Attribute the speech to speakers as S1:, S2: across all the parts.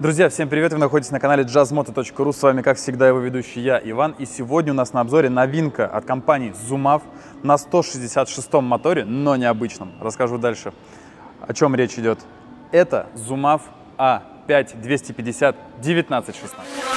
S1: Друзья, всем привет! Вы находитесь на канале jazzmoto.ru. С вами, как всегда, его ведущий я, Иван. И сегодня у нас на обзоре новинка от компании Zumaf на 166-м моторе, но необычном. Расскажу дальше, о чем речь идет. Это Zumaf A5 250 1916.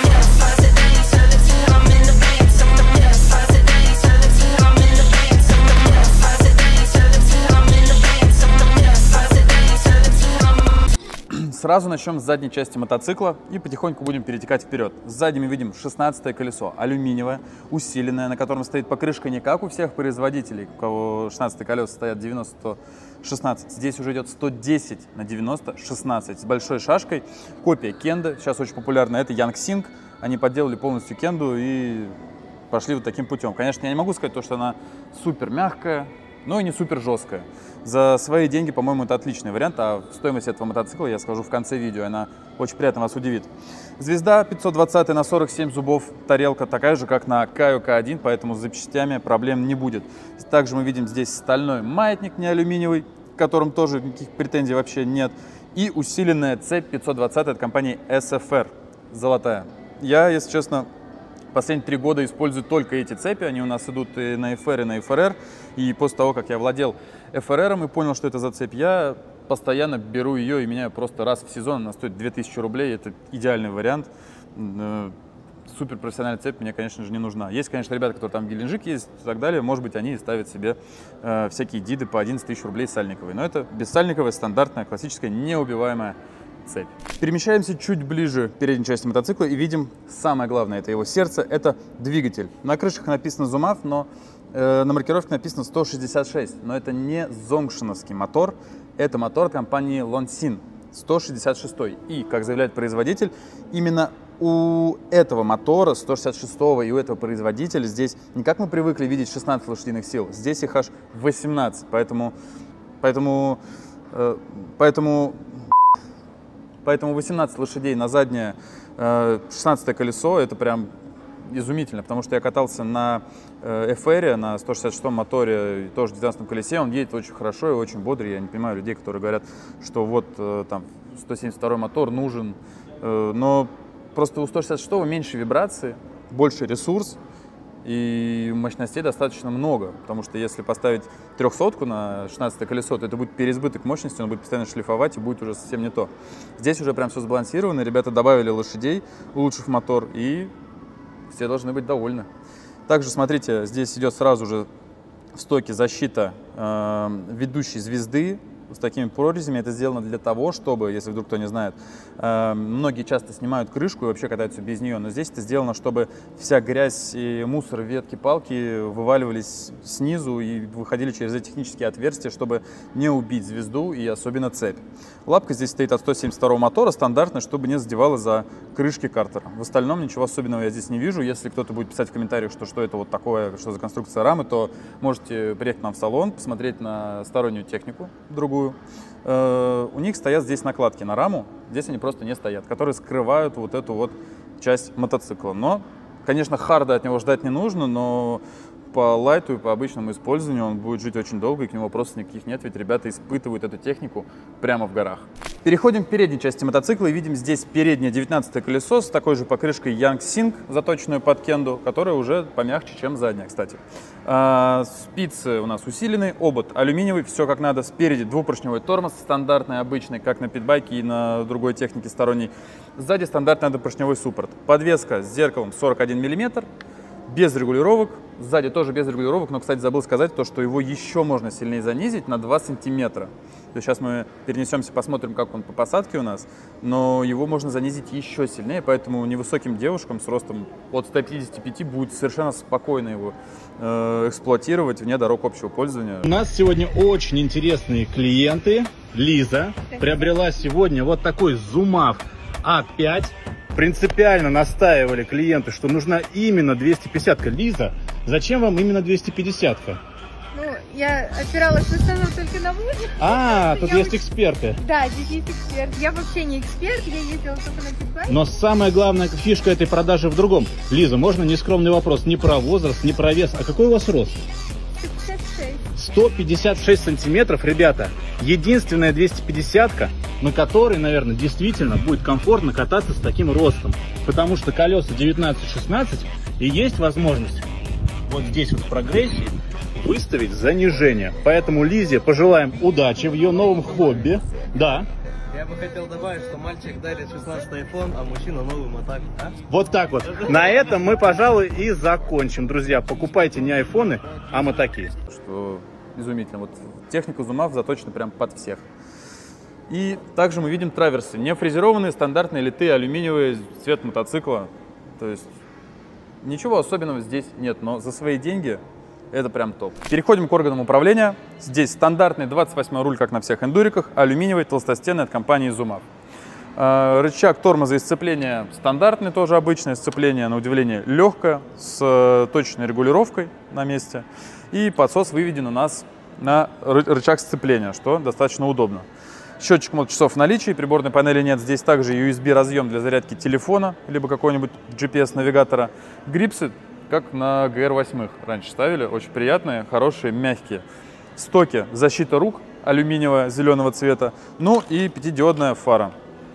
S1: Сразу начнем с задней части мотоцикла и потихоньку будем перетекать вперед. Сзади мы видим 16-е колесо, алюминиевое, усиленное, на котором стоит покрышка не как у всех производителей, у кого 16-е колеса стоят 90-16. Здесь уже идет 110 на 90-16 с большой шашкой. Копия Кенда, сейчас очень популярна, это Yangsing. Они подделали полностью Кенду и пошли вот таким путем. Конечно, я не могу сказать, что она супер мягкая, но и не супер жесткая. За свои деньги, по-моему, это отличный вариант, а стоимость этого мотоцикла я скажу в конце видео, она очень приятно вас удивит. Звезда 520 на 47 зубов, тарелка такая же, как на Kaio K1, поэтому с запчастями проблем не будет. Также мы видим здесь стальной маятник, не алюминиевый, к которому тоже никаких претензий вообще нет, и усиленная цепь 520 от компании SFR, золотая. Я, если честно, последние 3 года использую только эти цепи, они у нас идут и на FR, и на FRR, и после того, как я владел FRR и понял, что это за цепь, я постоянно беру ее и меняю просто раз в сезон, она стоит 2000 рублей, это идеальный вариант. Супер профессиональная цепь мне, конечно же, не нужна. Есть, конечно, ребята, которые там в Геленджик ездят и так далее, может быть, они ставят себе всякие диды по 11 тысяч рублей сальниковые, но это бессальниковая, стандартная, классическая, неубиваемая цепь. Перемещаемся чуть ближе к передней части мотоцикла и видим самое главное, это его сердце, это двигатель. На крышах написано Zumaf, но на маркировке написано 166, но это не зонгшеновский мотор, это мотор компании Lonsin 166. И, как заявляет производитель, именно у этого мотора 166 и у этого производителя здесь не как мы привыкли видеть 16 лошадиных сил, здесь их аж 18, поэтому 18 лошадей на заднее 16 колесо, это прям изумительно, потому что я катался на FR, на 166-м моторе, тоже в 19-м колесе, он едет очень хорошо и очень бодрый. Я не понимаю людей, которые говорят, что вот там 172-й мотор нужен, но просто у 166-го меньше вибрации, больше ресурс, и мощностей достаточно много, потому что если поставить 300-ку на 16 колесо, то это будет переизбыток мощности, он будет постоянно шлифовать и будет уже совсем не то. Здесь уже прям все сбалансировано, ребята добавили лошадей, улучшив мотор, и все должны быть довольны. Также, смотрите, здесь идет сразу же в стоке защита ведущей звезды с такими прорезями. Это сделано для того, чтобы, если вдруг кто не знает, многие часто снимают крышку и вообще катаются без нее, но здесь это сделано, чтобы вся грязь и мусор, ветки, палки вываливались снизу и выходили через эти технические отверстия, чтобы не убить звезду и особенно цепь. Лапка здесь стоит от 172 мотора, стандартная, чтобы не задевала за крышки картера. В остальном ничего особенного я здесь не вижу. Если кто-то будет писать в комментариях, что это вот такое, что за конструкция рамы, то можете приехать к нам в салон, посмотреть на стороннюю технику, другую. У них стоят здесь накладки на раму, здесь они просто не стоят, которые скрывают вот эту вот часть мотоцикла. Но, конечно, харда от него ждать не нужно, но по лайту и по обычному использованию он будет жить очень долго, и к нему вопросов никаких нет, ведь ребята испытывают эту технику прямо в горах. Переходим к передней части мотоцикла и видим здесь переднее 19-е колесо с такой же покрышкой Yangsing, заточенную под Кенду, которая уже помягче, чем задняя, кстати. Спицы у нас усиленные, обод алюминиевый, все как надо. Спереди двупоршневой тормоз, стандартный, обычный, как на питбайке и на другой технике сторонней. Сзади стандартный однопоршневой суппорт. Подвеска с зеркалом 41 мм, без регулировок. Сзади тоже без регулировок, но, кстати, забыл сказать то, что его еще можно сильнее занизить на 2 сантиметра. То есть сейчас мы перенесемся, посмотрим, как он по посадке у нас, но его можно занизить еще сильнее, поэтому невысоким девушкам с ростом от 155 будет совершенно спокойно его эксплуатировать вне дорог общего пользования.
S2: У нас сегодня очень интересные клиенты. Лиза приобрела сегодня вот такой Zumaf A5. Принципиально настаивали клиенты, что нужна именно 250-ка. Лиза, зачем вам именно 250-ка?
S3: Ну, я опиралась в основном только на мужа.
S2: Тут есть эксперты.
S3: Да, здесь есть эксперт. Я вообще не эксперт, я ездила только на питбайке.
S2: Но самая главная фишка этой продажи в другом. Лиза, можно нескромный вопрос? Не про возраст, не про вес, а какой у вас рост?
S3: 156.
S2: 156 сантиметров, ребята. Единственная 250-ка, на которой, наверное, действительно будет комфортно кататься с таким ростом. Потому что колеса 19-16, и есть возможность вот здесь вот в прогрессии выставить занижение. Поэтому Лизе пожелаем удачи в ее новом хобби. Да.
S4: Я бы хотел добавить, что мальчик дарит 16-й iPhone, а мужчина новый мотак. А?
S2: Вот так вот. На этом мы, пожалуй, и закончим, друзья. Покупайте не айфоны, а мотаки.
S1: Что изумительно. Вот техника Zoomав заточена прям под всех. И также мы видим траверсы. Не фрезерованные, стандартные, литые, алюминиевые, цвет мотоцикла. То есть ничего особенного здесь нет, но за свои деньги это прям топ. Переходим к органам управления. Здесь стандартный 28-й руль, как на всех эндуриках, алюминиевый, толстостенный от компании Zoomав. Рычаг тормоза и сцепления стандартный, тоже обычное сцепление, на удивление легкое, с точной регулировкой на месте. И подсос выведен у нас на рычаг сцепления, что достаточно удобно. Счетчик моточасов в наличии, приборной панели нет. Здесь также USB-разъем для зарядки телефона, либо какого-нибудь GPS-навигатора. Грипсы, как на GR8 раньше ставили, очень приятные, хорошие, мягкие. Стоки, защита рук, алюминиевая, зеленого цвета. Ну и 5-диодная фара.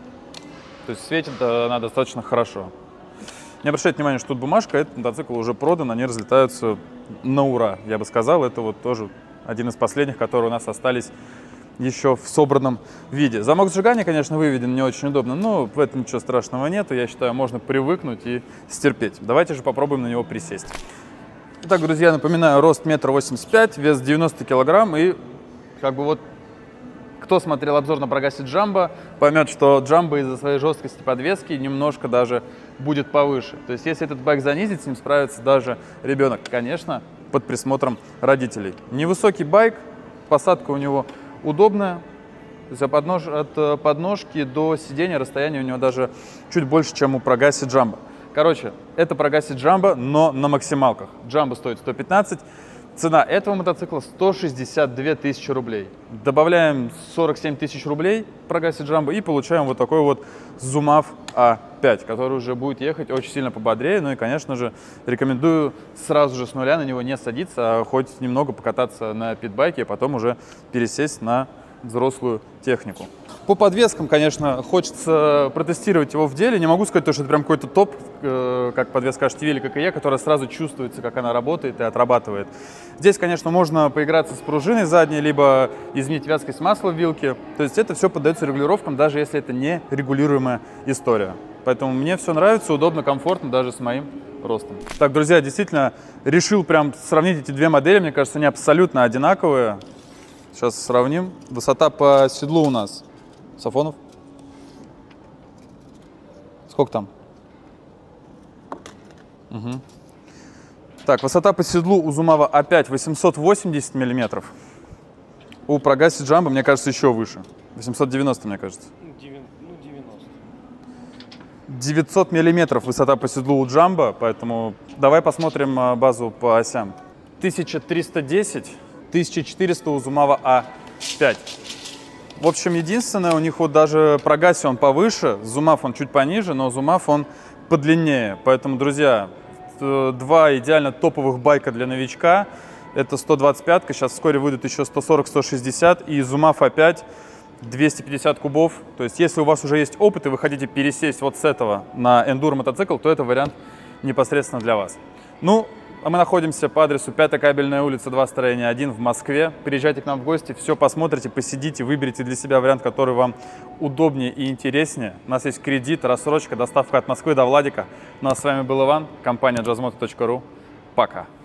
S1: То есть светит она достаточно хорошо. Не обращайте внимания, что тут бумажка, этот мотоцикл уже продан, они разлетаются на ура, я бы сказал. Это вот тоже один из последних, которые у нас остались еще в собранном виде. Замок сжигания, конечно, выведен не очень удобно, но в этом ничего страшного нету. Я считаю, можно привыкнуть и стерпеть. Давайте же попробуем на него присесть. Итак, друзья, напоминаю, рост 1,85 м, вес 90 килограмм. И как бы вот кто смотрел обзор на Pegasus Jumbo, поймет, что Jumbo из-за своей жесткости подвески немножко даже будет повыше. То есть если этот байк занизить, с ним справится даже ребенок. Конечно, под присмотром родителей. Невысокий байк, посадка у него удобная. То есть от подножки до сидения расстояние у него даже чуть больше, чем у Pegasus Jumbo. Короче, это Pegasus Jumbo, но на максималках. Jumbo стоит 115. Цена этого мотоцикла 162 тысячи рублей. Добавляем 47 тысяч рублей Pegasus Jumbo и получаем вот такой вот Zoomав A5, который уже будет ехать очень сильно пободрее. Ну и, конечно же, рекомендую сразу же с нуля на него не садиться, а хоть немного покататься на питбайке, а потом уже пересесть на взрослую технику. По подвескам, конечно, хочется протестировать его в деле. Не могу сказать, что это прям какой-то топ, как подвеска HTV или ККЕ, которая сразу чувствуется, как она работает и отрабатывает. Здесь, конечно, можно поиграться с пружиной задней, либо изменить вязкость масла в вилке. То есть это все поддается регулировкам, даже если это не регулируемая история. Поэтому мне все нравится, удобно, комфортно, даже с моим ростом. Так, друзья, действительно, решил прям сравнить эти две модели. Мне кажется, они абсолютно одинаковые. Сейчас сравним. Высота по седлу у нас. Сафонов? Сколько там? Угу. Так, высота по седлу у Zoomava опять 880 мм. У Pegasus Jumbo, мне кажется, еще выше. 890, мне кажется. 900 мм высота по седлу у Jumbo, поэтому давай посмотрим базу по осям. 1310, 1400 у Zoomava A5. В общем, единственное, у них вот даже Pegasus он повыше, Zoomав он чуть пониже, но Zoomав он подлиннее. Поэтому, друзья, два идеально топовых байка для новичка. Это 125-ка, сейчас вскоре выйдут еще 140-160, и Zoomав A5 250 кубов. То есть, если у вас уже есть опыт, и вы хотите пересесть вот с этого на эндуро мотоцикл, то это вариант непосредственно для вас. Ну, а мы находимся по адресу 5-я Кабельная улица, 2, строение 1 в Москве. Приезжайте к нам в гости, все посмотрите, посидите, выберите для себя вариант, который вам удобнее и интереснее. У нас есть кредит, рассрочка, доставка от Москвы до Владика. Ну а с вами был Иван, компания jazzmoto.ru. Пока!